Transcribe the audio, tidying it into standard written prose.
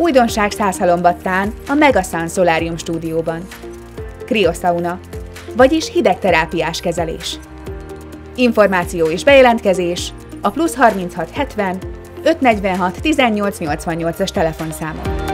Újdonság Szászhalombattán, a Megasun Solarium stúdióban. Kriosauna, vagyis hidegterápiás kezelés. Információ és bejelentkezés a +36 70 546 18 88-as telefonszámon.